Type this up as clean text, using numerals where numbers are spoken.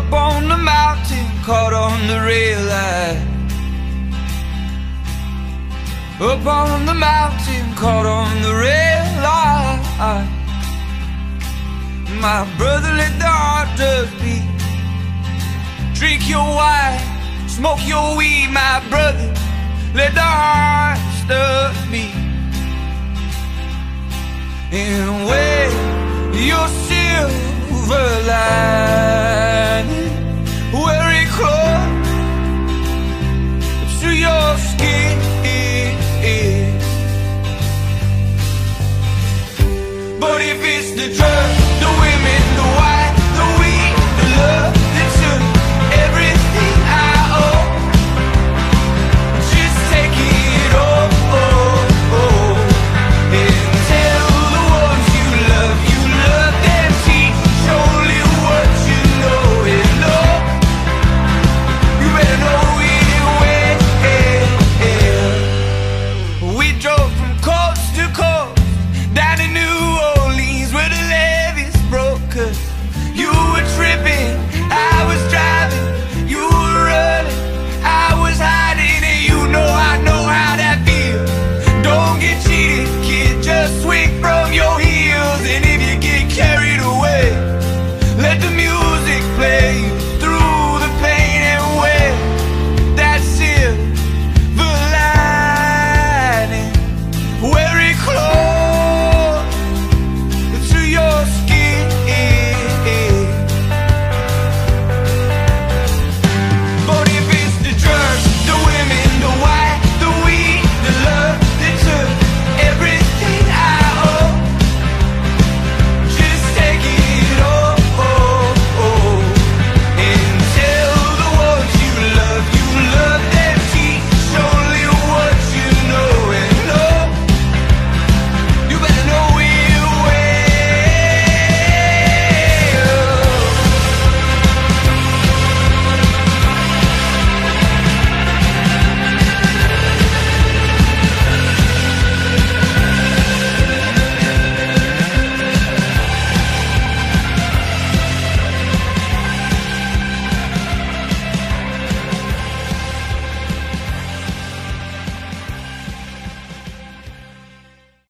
Up on the mountain, caught on the rail line. Up on the mountain, caught on the rail line. My brother, let the heart just beat. Drink your wine, smoke your weed, my brother, let the heart just beat. And wear your silver lining, wear it close.